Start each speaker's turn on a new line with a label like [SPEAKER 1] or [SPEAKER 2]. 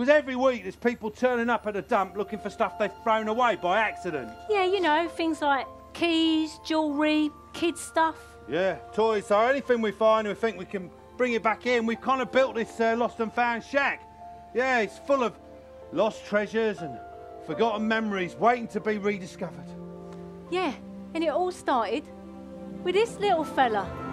[SPEAKER 1] Because every week there's people turning up at the dump looking for stuff they've thrown away by accident.
[SPEAKER 2] Yeah, you know, things like keys, jewellery, kids' stuff.
[SPEAKER 1] Yeah, toys. So anything we find and we think we can bring it back in, we've kind of built this lost and found shack. Yeah, it's full of lost treasures and forgotten memories waiting to be rediscovered.
[SPEAKER 2] Yeah, and it all started with this little fella.